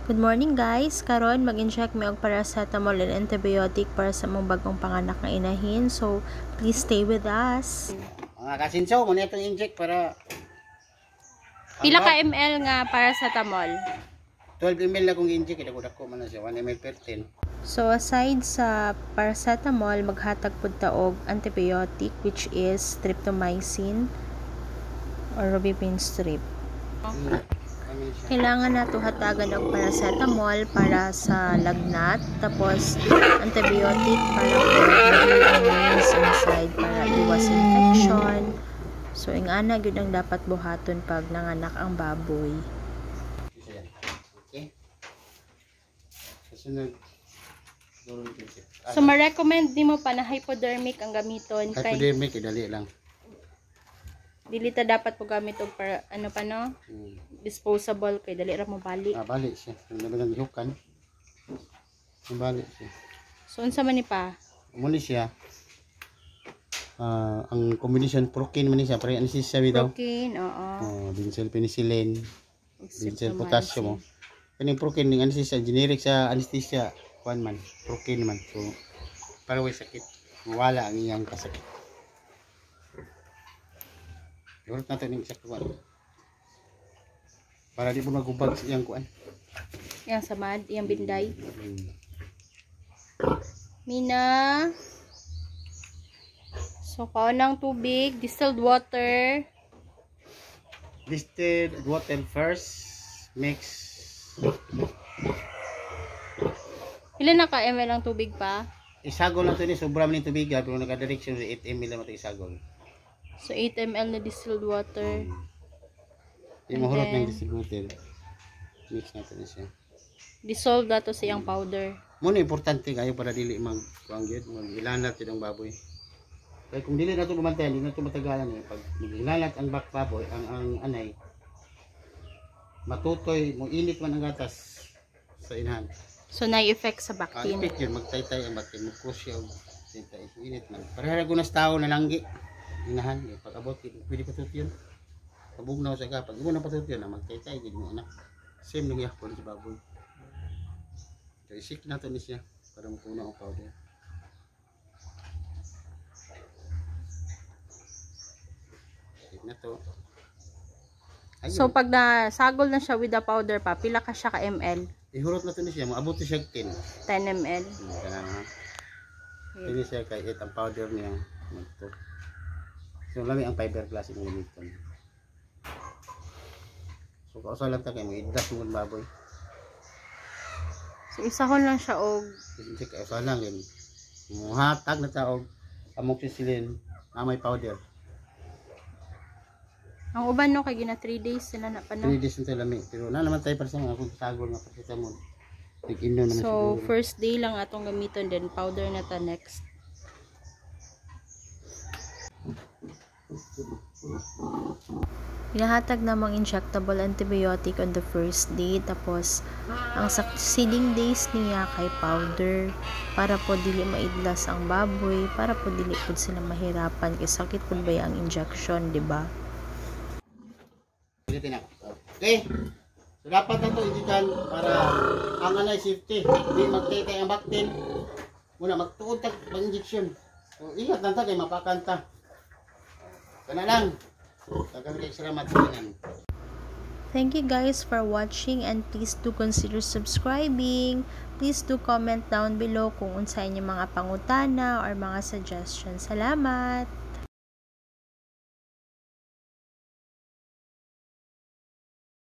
Good morning guys! Karon mag-inject mi og paracetamol and antibiotic para sa mong bagong panganak nga inahin. So, please stay with us. Mga kasinsaw, muna itong inject para... Pila ka ml nga paracetamol? 12 ml na kong inject. Dako man na siya. 1 ml per 10. So, aside sa paracetamol, maghatag pud ta og antibiotic which is streptomycin or robiparin strip. Kailangan nato hatagan og paracetamol para sa lagnat, tapos antibiotic para mag-immune inside para iwas infection. So ingana gyud ang dapat buhaton pag nanganak ang baboy. Okay. Susunod. So ma-recommend nimo pa na hypodermic ang gamiton kay Hypodermic dali lang. dili ta dapat po gamit og para ano pa no? Disposable kay dali ra mo bali. Bali siya. Kung naman hiukan. Bali siya. So unsa man ni pa? Muna siya. Ang combination protein man siya, pare anesthesia bitaw. Protein, oo. Benzyl penicillin, benzyl potassium. Kaning protein ning anesthesia generic sa anesthesia kuan man, protein man. So para way sakit, wala ang iyang kasakit. Durot natin ning sakit kuan. Para di po magubag sa iyang kuan. Yang samad, yang binday. Mina. So, kaunang tubig, distilled water. Distilled water first, mix. Ilan na ka ml ang tubig pa? Isagol lang ito ni sobra man yung tubig, pero naka-direction sa 8 ml naman ito isagol. So, 8 ml na distilled water. Yung mahurot ng distilled water. Mix natin na siya. Dissolve dato sa iyang powder. Muna importante kayo para dili mag-kuanggit, mag-ilanat yun ang baboy. Kaya kung dili na ito bumantayan, hindi na ito matagalan eh. Pag mag-ilanat ang baboy, ang anay, matutoy, init man ang gatas sa inahan. So, na-effect sa vaccine. Effect yun, magtaytay ang bakin, mag-cruise yun, init man. Parehara gunas tao na langgi, inahan, pag abot, pwede patut yun. Pabugnaw sa ka, pag ibo na patut yun, magtaytay, hindi mo anak. Same nung yakpon sa baboy. So, isik natin ni siya, para mapuno ang powder. Isik na to. Ayun. So, pag nasagol na siya with the powder pa, pila ka siya ka ml? Ihurot natin ni siya, maabot siya 10. 10 ml. Ganun ha. Hindi siya kay ang powder niya. So, lami ang fiberglass yung gamiton. So, kausa lang ta kayo, i-dash mo ang baboy. So, isahon lang siya og Hindi kausa lang yun. Muhatag na ta og amoxicillin na may powder. ang uban no kay gina 3 days sila na pa no. 3 days nito lami. Pero na naman tayo para sa mga kung sagol nga paracetamol. Tig-inom naman So, siguro. first day lang atong gamiton, then powder na ta next. Pinahatag namang injectable antibiotic on the first day, tapos ang succeeding days niya kay powder para po dili maidlas ang baboy, para po dili po sila mahirapan kay sakit po ba ang injection, di ba? Okay. So, dapat na ito indikan para ang anay safety. Hindi magtitay ang vaccine. Muna magtuod tag pang-injection. So, ingat lang ta kay mapakanta. Kana lang. Tagan kay salamat dinan. Thank you guys for watching, and please do consider subscribing. Please do comment down below kung unsa inyong mga pangutana or mga suggestions. Salamat!